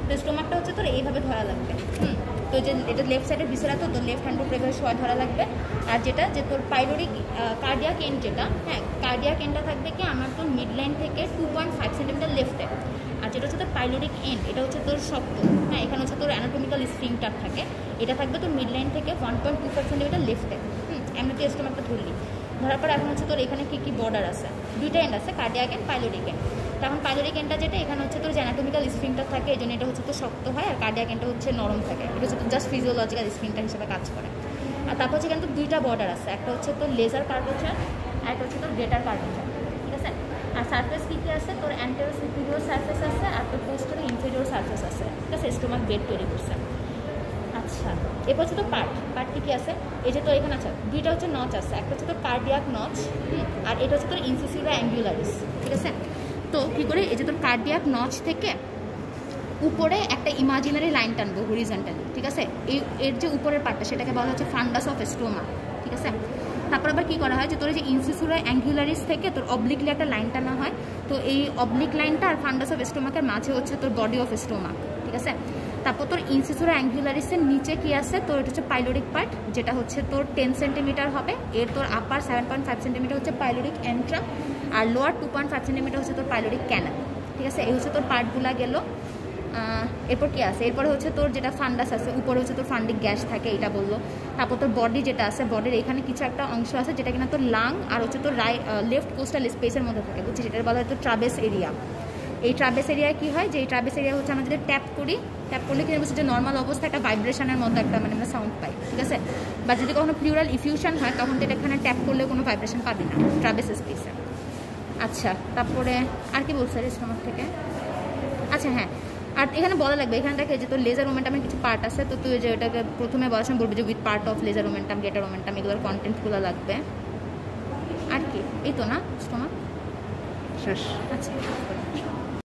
তো স্টোমাকটা হচ্ছে তোর এইভাবে ধরা লাগবে। তো যে এটা লেফট সাইডের ভিসেরা, তো তোর লেফট হ্যান্ড উপরে এভাবে শোয়া ধরা লাগবে। আর যেটা যে তোর পাইলোরিক কার্ডিয়াক এন্ড যেটা, হ্যাঁ কার্ডিয়াক এন্ডটা থাকবে কি আমার তোর মিড লাইন থেকে 2.5 সেন্টিমিটার লেফটে। আর যেটা হচ্ছে তোর পাইলোরিক এন্ড, এটা হচ্ছে তোর শক্ত, হ্যাঁ এখানে হচ্ছে তোর অ্যানাটমিক্যাল স্ফিংটার থাকে, এটা থাকবে তোর মিড লাইন থেকে 1.25 সেন্টিমিটার লেফটে। এমনিতে স্টোমাকটা ধরলি ধরার পর এখন হচ্ছে তোর এখানে কী কী বর্ডার আছে, দুইটা এন্ড আছে, কার্ডিয়াক এন্ড পাইলোরিক এন্ড। তখন পাইলোরিক এন্ডটা যেটা এখানে হচ্ছে তোর অ্যানাটমিক্যাল স্ফিংটার থাকে, এই জন্য এটা হচ্ছে তোর শক্ত হয়, আর কার্ডিয়াক এন্ডটা হচ্ছে নরম থাকে, এটা হচ্ছে তোর জাস্ট ফিজিওলজিক্যাল স্ফিংটার হিসেবে কাজ করে। আর তারপর হচ্ছে এখানে তো দুইটা বর্ডার আছে, একটা হচ্ছে তোর লেজার কার্ভেচার আর একটা হচ্ছে তোর গ্রেটার কার্ভেচার, ঠিক আছে। আর সারফেস কী কী আছে, তোর অ্যান্টেরিয়র সুপিরিয়র সারফেস আছে, আর তোর পোস্টেরিয়র ইনফেরিয়র সারফেস আছে, ঠিক আছে, স্টোমাক বেড তৈরি করছে। আচ্ছা এরপর হচ্ছে তো পার্ট কী কী আছে, এই যে তোর এখানে আছে দুইটা হচ্ছে নচ আছে, একটা হচ্ছে তোর কার্ডিয়াক নচ, আর এটা হচ্ছে তোর ইনসিসিউরা অ্যাঙ্গুলারিস, ঠিক আছে। তো কী করে, এই যে তোর কার্ডিয়াক নচ থেকে উপরে একটা ইমাজিনারি লাইন টানবো হরিজন্টালি, ঠিক আছে। এর যে উপরের পার্টটা সেটাকে বলা হচ্ছে ফান্ডাস অফ স্টোমা, ঠিক আছে। তারপর আবার কী করা হয়, যে তোর যে ইনসিসিউরা অ্যাঙ্গুলারিস থেকে তোর অবলিকলি একটা লাইন টানা হয়, তো এই অবলিক লাইনটা আর ফান্ডাস অফ স্টোমাকের মাঝে হচ্ছে তোর বডি অফ স্টোমাক, ঠিক আছে। তারপর তোর ইনসিসিউরা অ্যাঙ্গুলারিসের নিচে কি আছে, তোর এটা হচ্ছে পাইলোরিক পার্ট, যেটা হচ্ছে তোর 10 সেন্টিমিটার হবে, এর তোর আপার 7.5 সেন্টিমিটার হচ্ছে পাইলোরিক এন্ট্রাম, আর লোয়ার 2.5 সেন্টিমিটার হচ্ছে তোর পাইলোরিক ক্যানাল, ঠিক আছে। এই হচ্ছে তোর পার্টগুলা গেল। এরপর কি আছে, এরপরে হচ্ছে তোর যেটা ফান্ডাস আছে, উপরে হচ্ছে তোর ফান্ডিক গ্যাস থাকে, এটা বললো। তারপর তোর বডি যেটা আছে, বডির এখানে কিছু একটা অংশ আছে যেটা কিনা তোর লাং আর হচ্ছে তোর লেফট কোস্টাল স্পেসের মধ্যে থাকে, বুঝছিস, এটার বলা হয় তোর ট্রাবেস এরিয়া। এই ট্রাবেস এরিয়ায় কী হয়, যে এই ট্রাবেস এরিয়া হচ্ছে আমরা যদি ট্যাপ করলে কি হচ্ছে, যে নর্মাল অবস্থা একটা ভাইব্রেশনের মতো একটা মানে আমরা সাউন্ড পাই, ঠিক আছে। বা যদি কখনো প্লিউরাল ইফিউশন হয় তখন তো এটা এখানে ট্যাপ করলে কোনো ভাইব্রেশন পাবি না ট্রাবেস স্পেসে। আচ্ছা তারপরে আর কি বলছে স্টোমাক থেকে, আচ্ছা হ্যাঁ, আর এখানে বলা লাগবে, এখানে দেখে যে তোর লেজার মোমেন্টামের কিছু পার্ট আছে, তো তুই যে এটাকে প্রথমে বলার সময় বলবি যে with part of larger momentum, greater momentum, এগুলোর কন্টেন্টগুলো লাগবে। আর কি এই তো না স্টোমাক শেষ। আচ্ছা